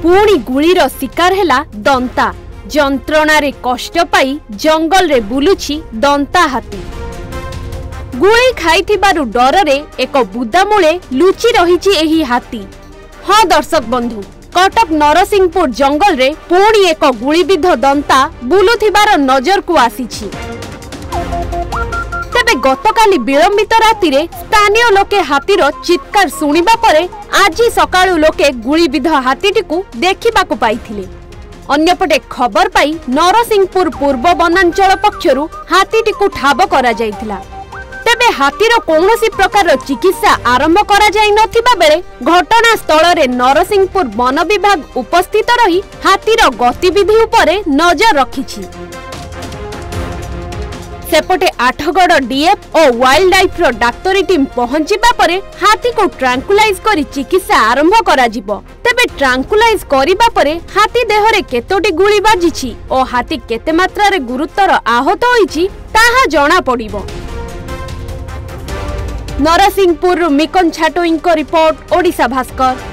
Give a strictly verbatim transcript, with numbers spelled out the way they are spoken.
पुणी गुलीर शिकार हैला दंता। जंत्रणारे कष्ट पाई जंगल रे बुलुछि दंता हाथी। गुली खाइथिबारु डररे एक बुदा मूले लुचि रहिछि एही हाथी। हाँ दर्शक बंधु, कटक नरसिंहपुर जंगल रे पुणी एक गुलीबिध दंता बुलुथिबार नजर को आसीछि। तेबे गतकाली विलंबित रातिरे स्थानीय लोके हाथीर चित्कार सुनिबा परे आज सकाळु लोके गुलीबिध हाथीटिकु देखिबाकु पाइथिले। अन्यपटे खबर पाई नरसिंहपुर पूर्व वनांचल पक्षरु हाथीटिकु ठाब करा जायतिला। तेबे हाथीर कौनसी प्रकार चिकित्सा आरंभ करा जाय नथिबा बेले घटना स्थल रे नरसिंहपुर वन विभाग उपस्थित रही हाथीर गतिविधि उपरे नजर रखिछि। सेपटे Athagarh D F wildlife रो डाक्टरी टीम पहुंचीबा परे हाथी को ट्रांकुलाइज करी चिकित्सा आरंभ करा जिवो। तेबे ट्रांकुलाइज करिबा परे हाथी देहरे केतोटी गुली बाजिछि और हाथी केते मात्रा रे गुरुतर आहत होइछि ताहा जणा पड़िबो। नरसिंहपुर मिकन छाटोईंको रिपोर्ट, ओडिशा भास्कर।